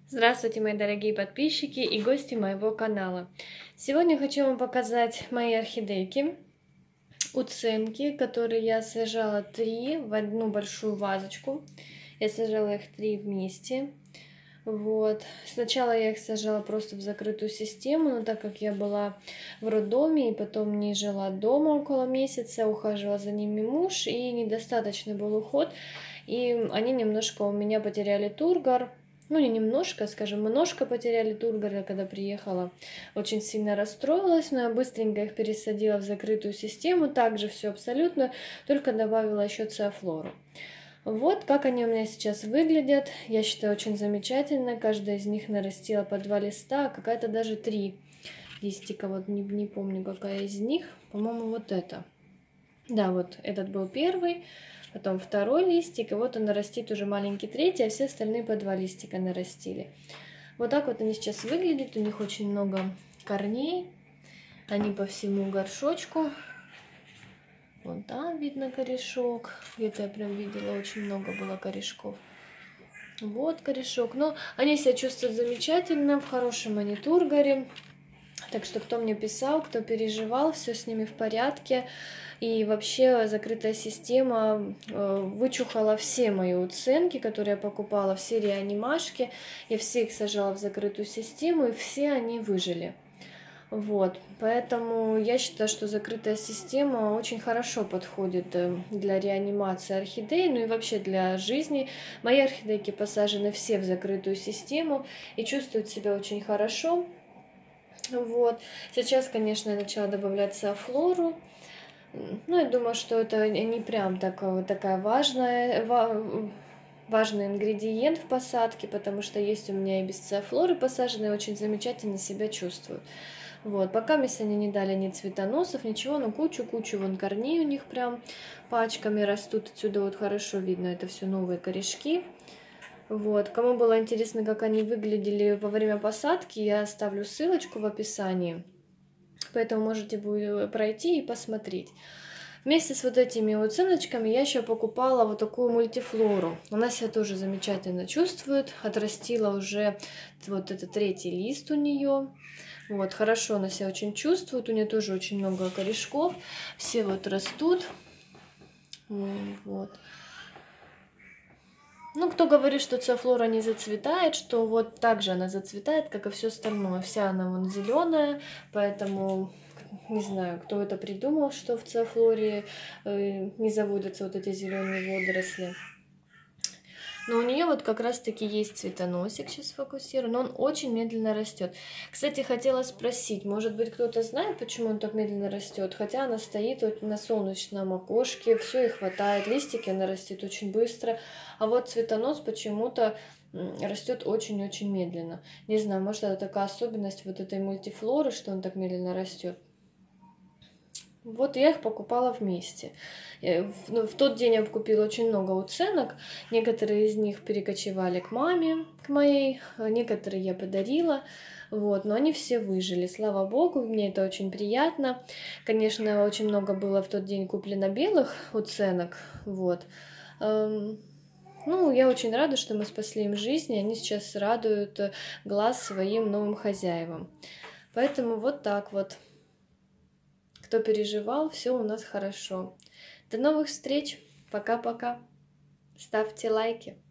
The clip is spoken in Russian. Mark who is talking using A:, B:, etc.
A: Здравствуйте, мои дорогие подписчики и гости моего канала. Сегодня хочу вам показать мои орхидейки, уценки, которые я сажала 3 в одну большую вазочку. Я сажала их 3 вместе. Вот. Сначала я их сажала просто в закрытую систему, но так как я была в роддоме и потом не жила дома около месяца, ухаживала за ними муж, и недостаточный был уход, и они немножко у меня потеряли тургор. Ну, не немножко, скажем, немножко потеряли тургор, когда приехала. Очень сильно расстроилась, но я быстренько их пересадила в закрытую систему. Также все абсолютно, только добавила еще циафлору. Вот как они у меня сейчас выглядят. Я считаю, очень замечательно. Каждая из них нарастила по 2 листа, а какая-то даже 3 листика. Вот не помню, какая из них. По-моему, вот это. Да, вот этот был первый, потом второй листик, и вот он нарастит уже маленький третий, а все остальные по 2 листика нарастили. Вот так вот они сейчас выглядят. У них очень много корней. Они по всему горшочку. Вон там видно корешок. Где-то я прям видела, очень много было корешков. Вот корешок. Но они себя чувствуют замечательно, в хорошем они тургоре. Так что кто мне писал, кто переживал, все с ними в порядке. И вообще закрытая система вычухала все мои уценки, которые я покупала, все реанимашки. Я все их сажала в закрытую систему, и все они выжили. Вот, поэтому я считаю, что закрытая система очень хорошо подходит для реанимации орхидей, ну и вообще для жизни. Мои орхидейки посажены все в закрытую систему и чувствуют себя очень хорошо. Вот, сейчас, конечно, я начала добавлять циафлору. Ну, я думаю, что это не прям такая важный ингредиент в посадке, потому что есть у меня и без циафлоры посаженные, очень замечательно себя чувствуют. Вот, пока мне они не дали ни цветоносов, ничего, но кучу, вон корней у них прям пачками растут. Отсюда вот хорошо видно, это все новые корешки. Вот, кому было интересно, как они выглядели во время посадки, я оставлю ссылочку в описании. Поэтому можете будет пройти и посмотреть. Вместе с вот этими уценочками я еще покупала вот такую мультифлору. Она себя тоже замечательно чувствует. Отрастила уже вот это 3-й лист у нее. Вот, хорошо она себя очень чувствует. У нее тоже очень много корешков. Все вот растут. Вот. Ну, кто говорит, что циафлора не зацветает, что вот так же она зацветает, как и все остальное. Вся она вон зеленая, поэтому не знаю, кто это придумал, что в циафлоре не заводятся вот эти зеленые водоросли. Но у нее вот как раз таки есть цветоносик, сейчас фокусирую, но он очень медленно растет. Кстати, хотела спросить, может быть, кто-то знает, почему он так медленно растет? Хотя она стоит вот на солнечном окошке, все ей хватает, листики она растет очень быстро, а вот цветонос почему-то растет очень-очень медленно. Не знаю, может, это такая особенность вот этой мультифлоры, что он так медленно растет. Вот я их покупала вместе. В тот день я купила очень много уценок. Некоторые из них перекочевали к маме, к моей, некоторые я подарила. Вот, но они все выжили, слава богу, мне это очень приятно. Конечно, очень много было в тот день куплено белых уценок. Вот. Ну, я очень рада, что мы спасли им жизнь, и они сейчас радуют глаз своим новым хозяевам. Поэтому вот так вот. Кто переживал, все у нас хорошо. До новых встреч. Пока-пока. Ставьте лайки.